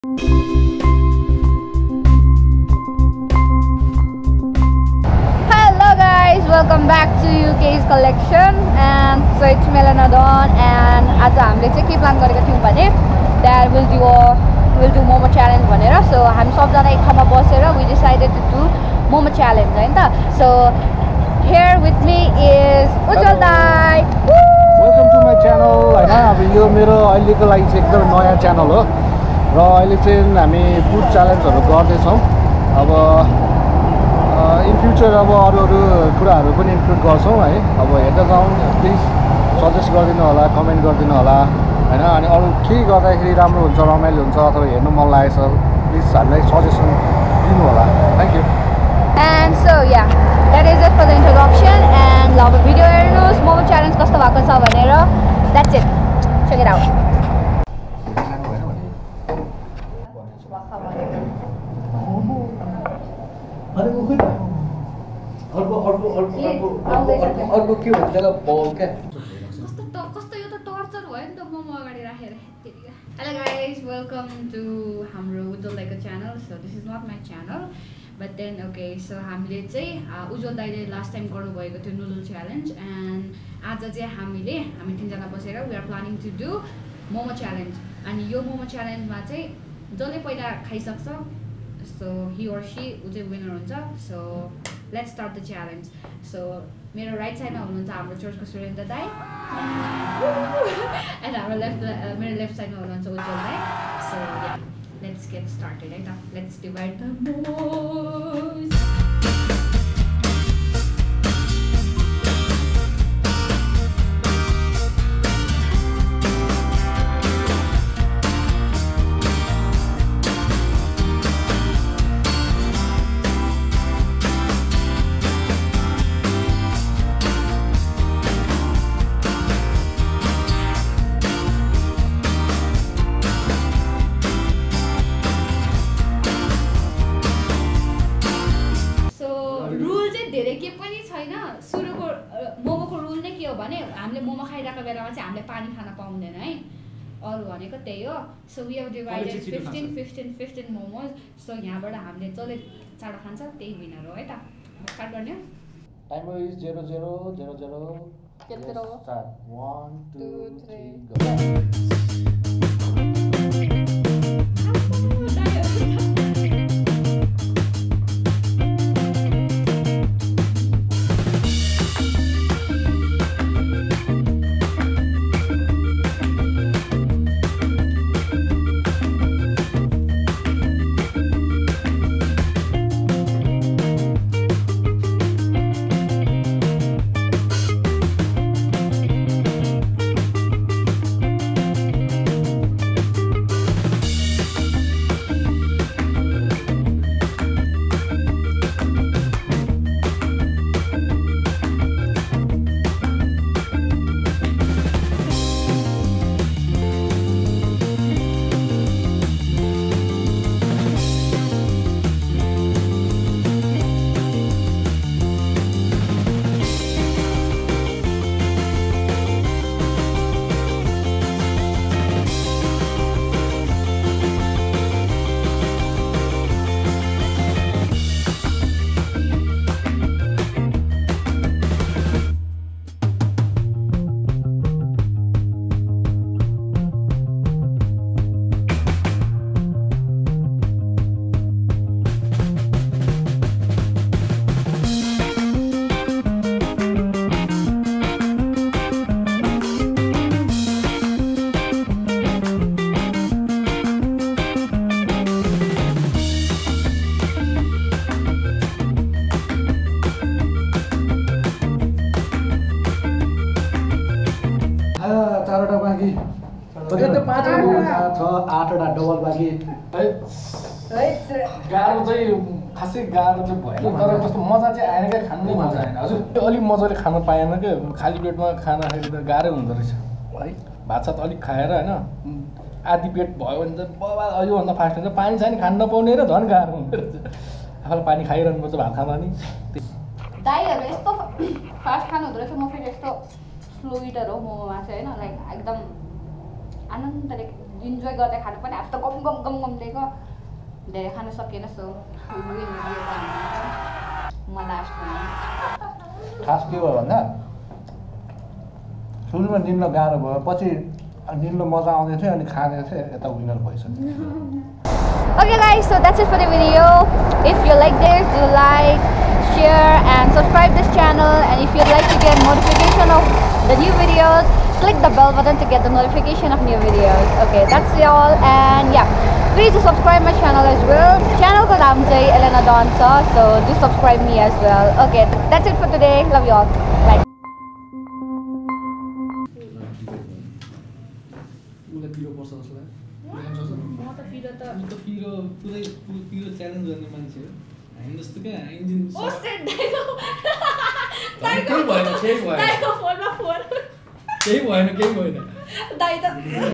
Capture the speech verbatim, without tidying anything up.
Hello guys, welcome back to U K's collection, and so it's Elena and आज हामीले चाहिँ के plan गरेका थियौं भने that we'll do a we'll do momo challenge भनेर. So हामी सबजना एक ठाउँमा बसेर we decided to do momo challenge हैन त. So here with me is Ujjwal Dai. Welcome to my channel. हैन अब यो मेरो अहिलेको लागि चाहिँ एकदम नयाँ च्यानल हो र अहिले चाहिँ हामी फुड च्यालेन्जहरु गर्दै छौं. अब इन फ्युचर अब अरु अरु कुराहरु पनि इन्क्लुड गर्छौं है. अब हेर्दै जाउँ, प्लिज सजेस्ट गरिदिनु होला, कमेन्ट गरिदिनु होला हैन. अनि अरु के गर्दाखेरि राम्रो हुन्छ, रमाइलो हुन्छ अथवा हेर्नु मन लागेछ, प्लिज हामीलाई सजेसन दिनु होला. Thank you. And so yeah, that is it for the introduction, and love the video हेर्नुस् momo challenge कस्तो भएको छ भनेर. That's it. Check it out. अर्को के अर्को अर्को अर्को अर्को के भन्छ ल बल के कस्तो कस्तो यो त टर्चर भयो नि त मोमो अगाडि राखेर. Hello guys, welcome to हाम्रो Ujjwal Daiको channel. So this is not my channel, but then okay, so हामीले चाहिँ Ujjwal Daiले last time गर्नु भएको थियो noodle challenge, and आज चाहिँ हामीले हामी तीनजना बसेर we are planning to do momo challenge. अनि यो momo challenge मा चाहिँ जसले पहिला खाइसक्छ, so he or she उ चाहिँ winner हुन्छ. So let's start the challenge. So मेरो राइट साइडमा हुनुहुन्छ हाम्रो चर्चको सुरेन दाइ, and हाम्रो लेफ्ट मेरो लेफ्ट साइडमा हुनुहुन्छ उज्जवल दाइ. So yeah, let's get started है त. Let's divide the momos. हामीले मोमो खाइरहेको बेलामा चाहिँ हामीले पानी खान पाउँदैन है, अरु भनेको त्यही हो. So we have divided fifteen fifteen fifteen momos. So यहाँबाट हामीले जसले चाँडो खान्छ त्यही विनर हो है त. स्टार्ट गर्ने. Timer is zero zero zero zero. केतिर हो? Start. one two three go. चारवटा बाँकी यो त पाँचवटा छ, आठवटा डबल बाँकी है. गाह्रो चाहिँ खासै गाह्रो चाहिँ भएन, तर कस्तो मजा चाहिँ आएन क्या, खानु मजा आएन हजुर. अलिक मजाले खान पाएन क्या, खाली पेटमा खाँदाखेरि त गाह्रै हुँदो रहेछ है. भात सात अलिक खाएर होइन आधी पेट भयो भने चाहिँ बाबा योभन्दा फास्ट हुन्छ. पानी छैन खान नपाउने र झन् गाह्रो हुँदो रहेछ. आफूलाई पानी खाइरहनुपर्छ भात खाँदा नि. दाइहरू यस्तो फास्ट खानु हुँदो रहेछ, म फेरि यस्तो स्लो इटर हो मोमोमा चाहिँ होइन. लाइक एकदम आनन्दले इन्जोय गर्दै खानु पनि अब त गम गम गम गम दिएको धेरै खान सकेन सो म लास्ट खास के भयो भन्दा सुरुमा निल्न गाह्रो भयो पछि निल्न मजा आउँदै थियो अनि खाँदै थिएँ यता विनर भइसक्यो Okay guys, so that's it for the video. If you like this, do like, share and subscribe this channel, and if you'd like to get notification of the new videos, click the bell button to get the notification of new videos. Okay, that's all, and yeah, please do subscribe my channel as well. Channel ko naam chai Elena Dansa, so do subscribe me as well. Okay, that's it for today. Love you all. Bye. Challenge गर्ने मान्छे हो हामी जस्तो क्या engine केही भएन केही भएन केही भएन केही भएन